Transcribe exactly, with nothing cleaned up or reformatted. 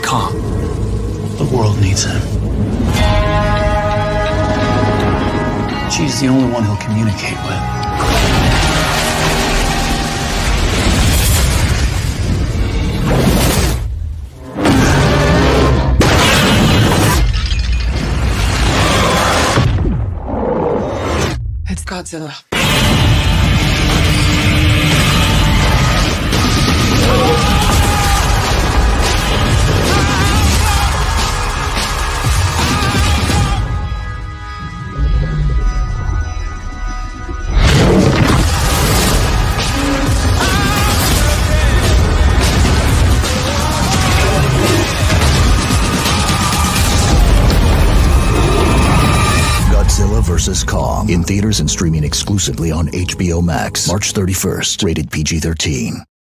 Kong. The world needs him. She's the only one he'll communicate with. It's Godzilla. Godzilla versus. Kong. In theaters and streaming exclusively on H B O Max. March thirty-first. Rated P G thirteen.